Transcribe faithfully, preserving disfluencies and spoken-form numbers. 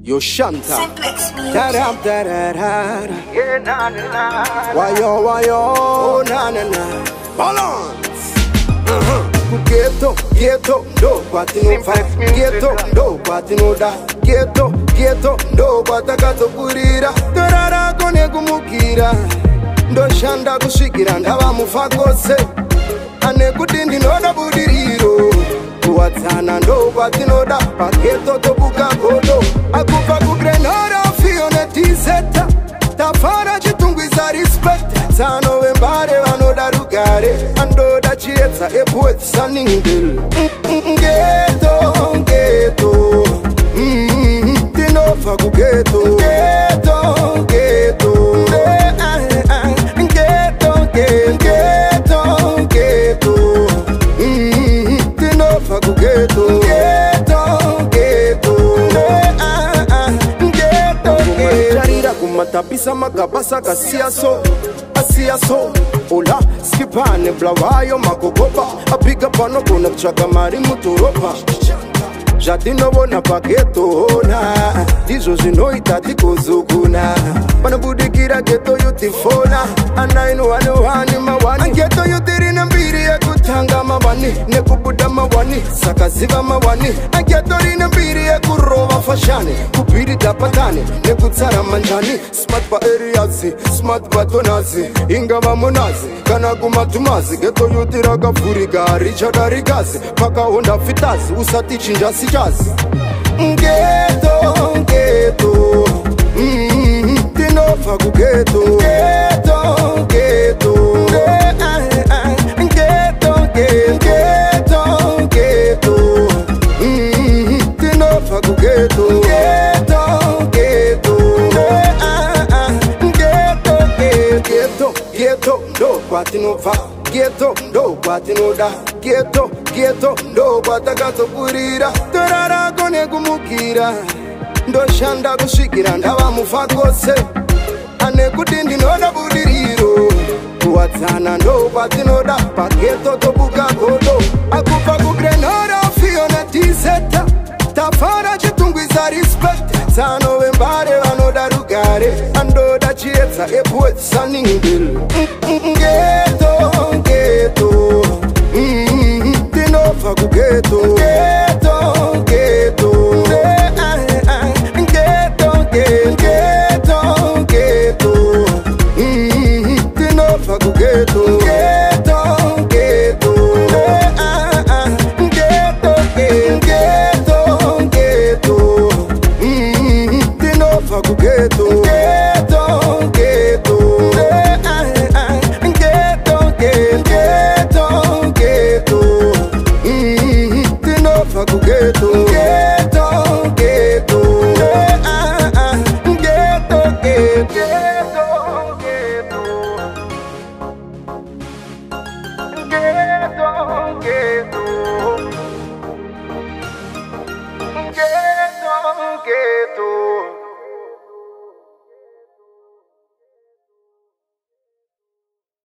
Yo Shanta. Da-dam, da-da-da-da. Yeah, na na na. Why yo, why yo, na na na. Balance. Uh-huh. Ghetto, ghetto, do kwatino fa. Ghetto, do kwatino da. Ghetto, ghetto, do kwatakato kurira. Torara kone kumukira. Ndo shanda kushikira ndava mufakose. Ane kutindi noda budiriro. Kuwatsana ndo kwatinoda. Paketo tobuka kodo. Akufa kugrenora fione tiseta. Tafara chitungwiza respect. Tsano Vembare vanoda rugare. Andoda chietsa epuetsa ningil. Ghetto, ghetto. Tinofa kughetto. Ghetto, ghetto. Ghetto, ghetto, ghetto. Tinofa kughetto. Ghetto, ghetto. Tapisa magabasa kasiaso asiaso ola skipane blawayo makogopa apiga pano kuna chaka mari mutoropa jatino bona paketo na dizo zinoita tikuzukuna bana budikira geto yutifona anaino wale wani mawani geto yutirina mbiri ya kutanga mawani nekubuda mawani sakaziva mawani geto rina mbiri ya kurova fashani kupiri dapatani nekutsara manjani smart pa areazi smart pa tonazi inga mamonazi kana kumatumazi geto yutira kafurika richada rigazi paka honda fitazi usati chinjasi chazi Ghetto, ghetto, mm, tinofa kughetto. Ghetto, ghetto, ghetto, ghetto, ghetto, mm, tinofa kughetto. Ghetto, ghetto, ghetto, ghetto, ghetto, do kwatinofa. Ghetto, do kwatinoda. Ghetto, ghetto, do kwatakato kurira. Torara kone kumukira. Ndo shanda kushikira ndava mufakose. Ane kutindi noda budiriro. Kuwatsana ndo kwatinoda. Paketo tobuka kodo. Akufa kugrenora fione tiseta. Tafara chitungwiza respect. Tsano Vembare vanoda rugare. Andoda chietsa epuetsa ningil. Ghetto, ghetto. Tinofa kughetto. Ghetto, ghetto. Ghetto, ghetto, ghetto. Tinofa kughetto. Ghetto, ghetto. Ghetto, ghetto, ghetto. Tinofa kughetto. Ghetto, ghetto. Ghetto, ghetto, ghetto. Tinofa kughetto. Ghetto, ghetto. Ghetto, ghetto, ghetto. Ghetto, ghetto. Ghetto, ghetto.